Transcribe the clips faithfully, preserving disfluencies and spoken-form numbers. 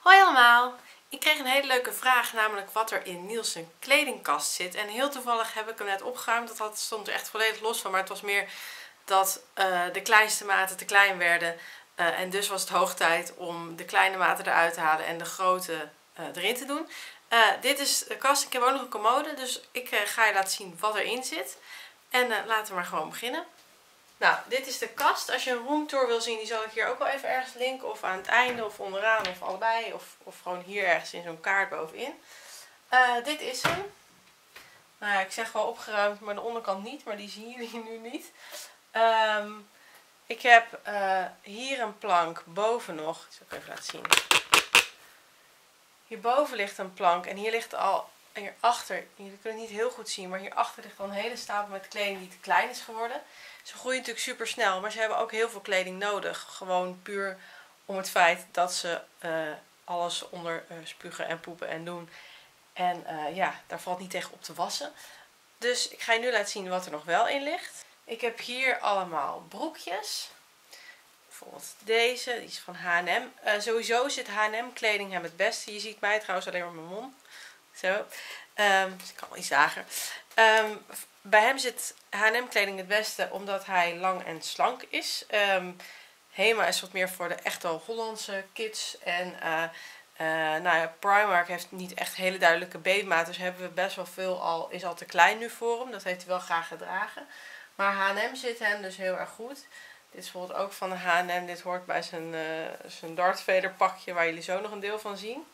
Hoi allemaal! Ik kreeg een hele leuke vraag, namelijk wat er in Niels' kledingkast zit. En heel toevallig heb ik hem net opgeruimd. Dat had, stond er echt volledig los van, maar het was meer dat uh, de kleinste maten te klein werden. Uh, en dus was het hoog tijd om de kleine maten eruit te halen en de grote uh, erin te doen. Uh, dit is de kast. Ik heb ook nog een commode, dus ik uh, ga je laten zien wat erin zit. En uh, laten we maar gewoon beginnen. Nou, dit is de kast. Als je een roomtour wil zien, die zal ik hier ook wel even ergens linken. Of aan het einde, of onderaan, of allebei. Of, of gewoon hier ergens in zo'n kaart bovenin. Uh, dit is hem. Nou ja, ik zeg wel opgeruimd, maar de onderkant niet. Maar die zien jullie nu niet. Um, ik heb uh, hier een plank boven nog. Dat zal ik even laten zien. Hierboven ligt een plank. En hier ligt al, hierachter, jullie kunnen het niet heel goed zien. Maar hierachter ligt al een hele stapel met kleding die te klein is geworden. Ze groeien natuurlijk super snel, maar ze hebben ook heel veel kleding nodig. Gewoon puur om het feit dat ze uh, alles onder uh, spugen en poepen en doen. En uh, ja, daar valt niet tegen op te wassen. Dus ik ga je nu laten zien wat er nog wel in ligt. Ik heb hier allemaal broekjes. Bijvoorbeeld deze, die is van H en M. Uh, sowieso zit H en M kleding hem het beste. Je ziet mij trouwens alleen maar mijn mond. Zo. Um, dus ik kan wel iets lager. Um, bij hem zit H en M kleding het beste omdat hij lang en slank is. Um, Hema is wat meer voor de echte Hollandse kids. En uh, uh, nou ja, Primark heeft niet echt hele duidelijke babymaat. Dus hebben we best wel veel al, is al te klein nu voor hem. Dat heeft hij wel graag gedragen. Maar H en M zit hem dus heel erg goed. Dit is bijvoorbeeld ook van de H en M. Dit hoort bij zijn, uh, zijn Darth Vader pakje waar jullie zo nog een deel van zien.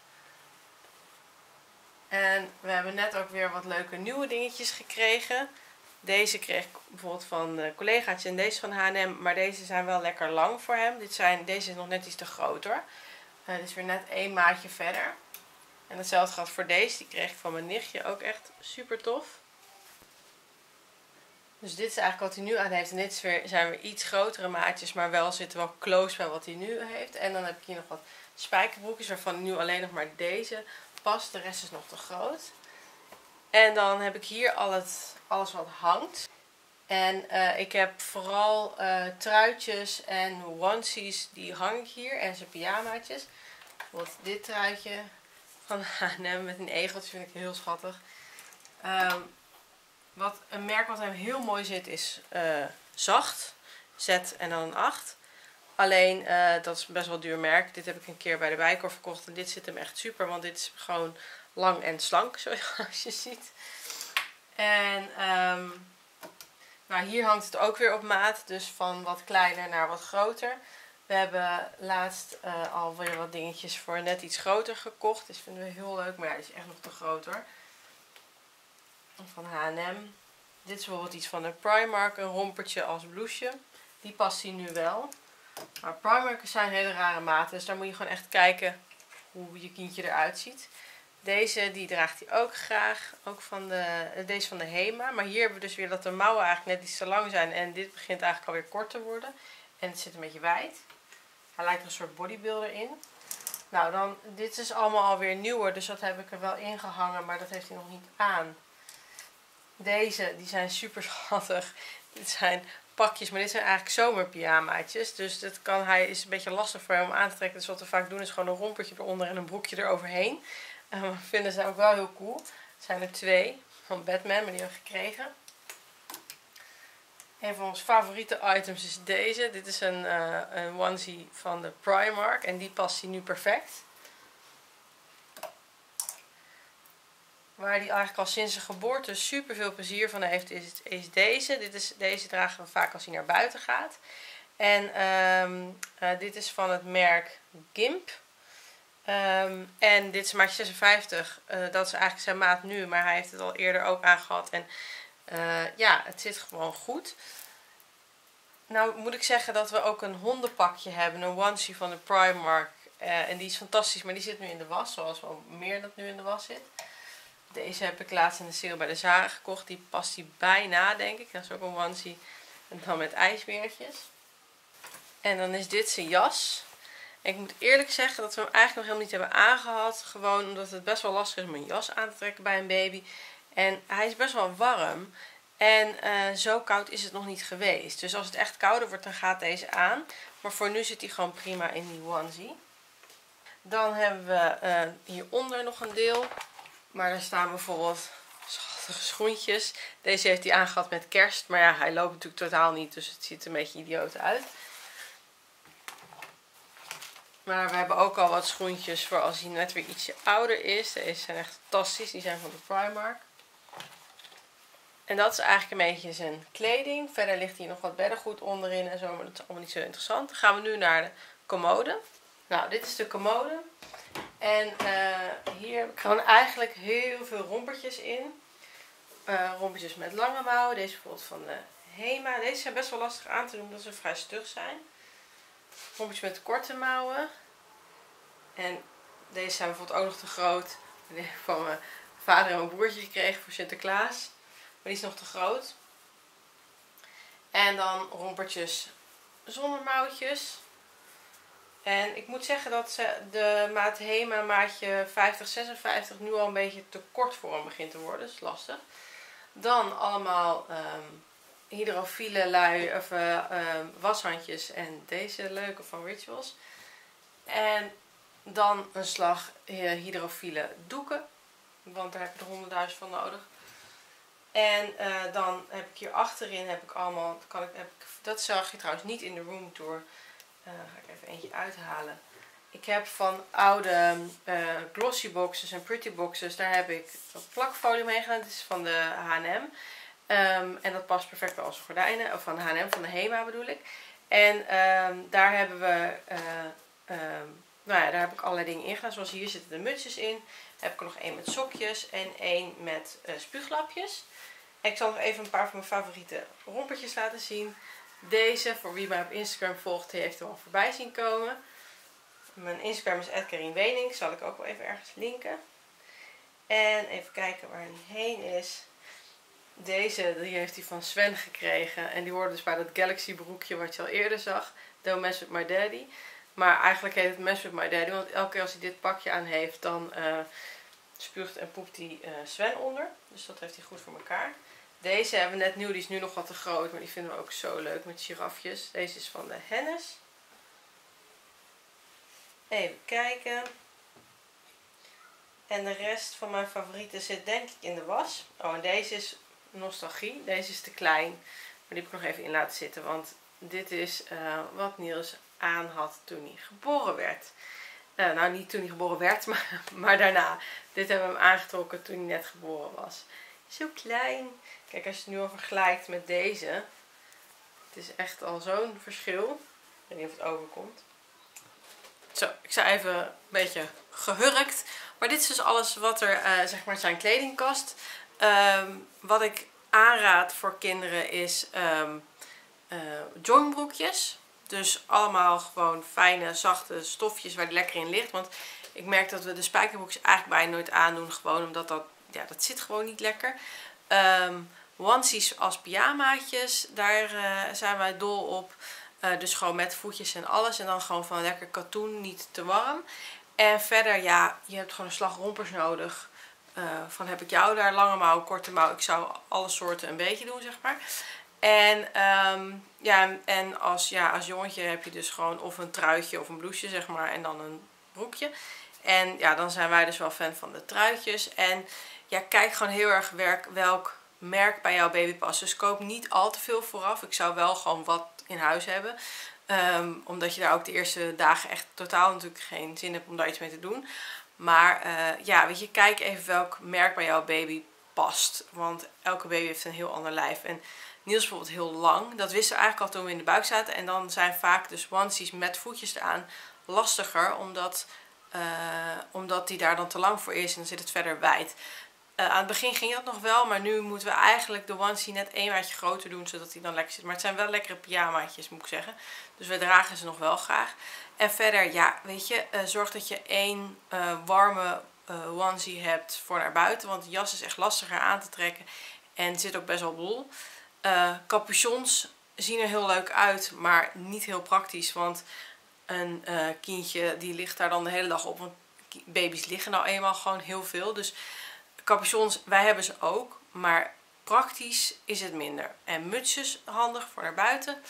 En we hebben net ook weer wat leuke nieuwe dingetjes gekregen. Deze kreeg ik bijvoorbeeld van de collega's en deze van H en M. Maar deze zijn wel lekker lang voor hem. Dit zijn, deze is nog net iets te groter. Uh, dit is weer net één maatje verder. En hetzelfde geldt voor deze. Die kreeg ik van mijn nichtje ook echt super tof. Dus dit is eigenlijk wat hij nu aan heeft. En dit is weer, zijn weer iets grotere maatjes. Maar wel zitten wel close bij wat hij nu heeft. En dan heb ik hier nog wat spijkerbroekjes. Waarvan nu alleen nog maar deze past. De rest is nog te groot. En dan heb ik hier al het, alles wat hangt. En uh, ik heb vooral uh, truitjes en onesies. Die hang ik hier. En zijn pyjamaatjes. Bijvoorbeeld dit truitje van H en M met een egeltje vind ik heel schattig. Um, wat, een merk wat hem heel mooi zit is uh, Zacht. Z en dan een acht. Alleen, uh, dat is best wel een duur merk. Dit heb ik een keer bij de Bijenkorf verkocht. En dit zit hem echt super. Want dit is gewoon lang en slank, zoals je ziet. En um, nou, hier hangt het ook weer op maat. Dus van wat kleiner naar wat groter. We hebben laatst uh, alweer wat dingetjes voor net iets groter gekocht. Dus vinden we heel leuk. Maar ja, die is echt nog te groot hoor. Van H en M. Dit is bijvoorbeeld iets van de Primark. Een rompertje als blouseje. Die past hier nu wel. Maar Primark zijn hele rare maten. Dus daar moet je gewoon echt kijken hoe je kindje eruit ziet. Deze die draagt hij ook graag. Ook van de, deze van de Hema. Maar hier hebben we dus weer dat de mouwen eigenlijk net iets te lang zijn. En dit begint eigenlijk alweer kort te worden. En het zit een beetje wijd. Hij lijkt er een soort bodybuilder in. Nou dan, dit is allemaal alweer nieuwer. Dus dat heb ik er wel in gehangen. Maar dat heeft hij nog niet aan. Deze, die zijn super schattig. Dit zijn pakjes, maar dit zijn eigenlijk zomerpyjamaatjes. Dus dat kan hij, is een beetje lastig voor hem om aan te trekken. Dus wat we vaak doen is gewoon een rompertje eronder en een broekje eroverheen. En we vinden ze ook wel heel cool. Er zijn er twee van Batman, maar die hebben we gekregen. Een van onze favoriete items is deze. Dit is een, uh, een onesie van de Primark en die past hier nu perfect. Waar hij eigenlijk al sinds zijn geboorte super veel plezier van heeft, is, is deze. Dit is, deze dragen we vaak als hij naar buiten gaat. En um, uh, dit is van het merk Gimp. Um, en dit is maatje zesenvijftig. Uh, dat is eigenlijk zijn maat nu, maar hij heeft het al eerder ook aangehad. En uh, ja, het zit gewoon goed. Nou moet ik zeggen dat we ook een hondenpakje hebben. Een onesie van de Primark. Uh, en die is fantastisch, maar die zit nu in de was. Zoals wel meer dat nu in de was zit. Deze heb ik laatst in de sale bij de Zara gekocht. Die past die bijna, denk ik. Dat is ook een onesie. En dan met ijsbeertjes. En dan is dit zijn jas. En ik moet eerlijk zeggen dat we hem eigenlijk nog helemaal niet hebben aangehad. Gewoon omdat het best wel lastig is om een jas aan te trekken bij een baby. En hij is best wel warm. En uh, zo koud is het nog niet geweest. Dus als het echt kouder wordt, dan gaat deze aan. Maar voor nu zit hij gewoon prima in die onesie. Dan hebben we uh, hieronder nog een deel. Maar daar staan bijvoorbeeld schattige schoentjes. Deze heeft hij aangehad met kerst. Maar ja, hij loopt natuurlijk totaal niet. Dus het ziet er een beetje idioot uit. Maar we hebben ook al wat schoentjes voor als hij net weer ietsje ouder is. Deze zijn echt fantastisch. Die zijn van de Primark. En dat is eigenlijk een beetje zijn kleding. Verder ligt hier nog wat beddengoed onderin en zo. Maar dat is allemaal niet zo interessant. Dan gaan we nu naar de commode. Nou, dit is de commode. En uh, hier heb ik gewoon eigenlijk heel veel rompertjes in. Uh, rompertjes met lange mouwen. Deze bijvoorbeeld van de Hema. Deze zijn best wel lastig aan te doen omdat ze vrij stug zijn. Rompertjes met korte mouwen. En deze zijn bijvoorbeeld ook nog te groot. Die heb ik van mijn vader en mijn broertje gekregen voor Sinterklaas. Maar die is nog te groot. En dan rompertjes zonder mouwtjes. En ik moet zeggen dat ze de maat Hema maatje vijftig zesenvijftig nu al een beetje te kort voor hem begint te worden. Dat is lastig. Dan allemaal um, hydrofiele lui, of, uh, um, washandjes en deze leuke van Rituals. En dan een slag uh, hydrofiele doeken. Want daar heb je er honderdduizend van nodig. En uh, dan heb ik hier achterin heb ik allemaal, kan ik, heb ik, dat zag je trouwens niet in de room tour. Uh, ga ik even eentje uithalen. Ik heb van oude uh, glossy boxes en pretty boxes, daar heb ik plakfolie mee gedaan. Dit is van de H en M. Um, en dat past perfect bij onze gordijnen. Of van de H en M, van de Hema bedoel ik. En um, daar hebben we, uh, um, nou ja, daar heb ik allerlei dingen in gedaan. Zoals hier zitten de mutsjes in. Dan heb ik er nog één met sokjes en één met uh, spuuglapjes. En ik zal nog even een paar van mijn favoriete rompertjes laten zien. Deze, voor wie mij op Instagram volgt, die heeft hem al voorbij zien komen. Mijn Instagram is at karin wenink. Zal ik ook wel even ergens linken. En even kijken waar hij heen is. Deze, die heeft hij van Sven gekregen. En die hoorde dus bij dat Galaxy broekje wat je al eerder zag. Don't Mess With My Daddy. Maar eigenlijk heet het Mess With My Daddy. Want elke keer als hij dit pakje aan heeft, dan uh, spuugt en poept hij uh, Sven onder. Dus dat heeft hij goed voor elkaar. Deze hebben we net nieuw. Die is nu nog wat te groot. Maar die vinden we ook zo leuk met girafjes. Deze is van de Hennes. Even kijken. En de rest van mijn favorieten zit denk ik in de was. Oh, en deze is nostalgie. Deze is te klein. Maar die heb ik nog even in laten zitten. Want dit is uh, wat Niels aan had toen hij geboren werd. Uh, nou, niet toen hij geboren werd, maar, maar daarna. Dit hebben we hem aangetrokken toen hij net geboren was. Zo klein. Kijk, als je het nu al vergelijkt met deze. Het is echt al zo'n verschil. Ik weet niet of het overkomt. Zo, ik sta even een beetje gehurkt. Maar dit is dus alles wat er, uh, zeg maar, zijn kledingkast. Um, wat ik aanraad voor kinderen is um, uh, joingbroekjes. Dus allemaal gewoon fijne, zachte stofjes waar die lekker in ligt. Want ik merk dat we de spijkerbroekjes eigenlijk bijna nooit aandoen. Gewoon omdat dat, ja, dat zit gewoon niet lekker. Um, onesies als pyjamaatjes, daar uh, zijn wij dol op. Uh, dus gewoon met voetjes en alles. En dan gewoon van lekker katoen, niet te warm. En verder, ja, je hebt gewoon een slag rompers nodig. Uh, van heb ik jou daar, lange mouw, korte mouw. Ik zou alle soorten een beetje doen, zeg maar. En, um, ja, en als, ja, als jongetje heb je dus gewoon of een truitje of een blouseje, zeg maar. En dan een broekje. En ja, dan zijn wij dus wel fan van de truitjes. En ja, kijk gewoon heel erg werk, welk merk bij jouw baby past. Dus koop niet al te veel vooraf. Ik zou wel gewoon wat in huis hebben. Um, omdat je daar ook de eerste dagen echt totaal natuurlijk geen zin hebt om daar iets mee te doen. Maar uh, ja, weet je, kijk even welk merk bij jouw baby past. Want elke baby heeft een heel ander lijf. En Niels is bijvoorbeeld heel lang. Dat wisten we eigenlijk al toen we in de buik zaten. En dan zijn vaak dus onesies met voetjes eraan lastiger. Omdat, uh, omdat die daar dan te lang voor is. En dan zit het verder wijd. Uh, aan het begin ging dat nog wel, maar nu moeten we eigenlijk de onesie net één maatje groter doen, zodat hij dan lekker zit. Maar het zijn wel lekkere pyjamaatjes, moet ik zeggen. Dus we dragen ze nog wel graag. En verder, ja, weet je, uh, zorg dat je één uh, warme uh, onesie hebt voor naar buiten. Want de jas is echt lastiger aan te trekken en zit ook best wel bol. Uh, capuchons zien er heel leuk uit, maar niet heel praktisch. Want een uh, kindje die ligt daar dan de hele dag op. Want baby's liggen nou eenmaal gewoon heel veel. Dus capuchons, wij hebben ze ook, maar praktisch is het minder. En mutsjes, handig voor naar buiten.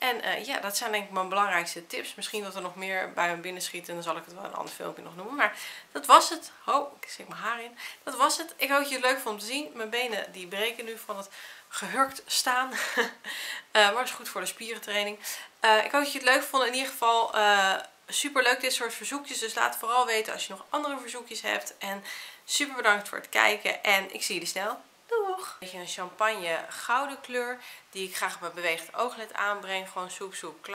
En uh, ja, dat zijn denk ik mijn belangrijkste tips. Misschien dat er nog meer bij me binnenschiet en dan zal ik het wel in een ander filmpje nog noemen. Maar dat was het. Oh, ik steek mijn haar in. Dat was het. Ik hoop dat je het leuk vond om te zien. Mijn benen die breken nu van het gehurkt staan. uh, maar dat is goed voor de spierentraining. Uh, ik hoop dat je het leuk vond. In ieder geval uh, super leuk dit soort verzoekjes. Dus laat vooral weten als je nog andere verzoekjes hebt. En super bedankt voor het kijken. En ik zie jullie snel. Doeg! Een beetje een champagne gouden kleur. Die ik graag op mijn bewegend ooglid aanbreng. Gewoon soep soep klaar.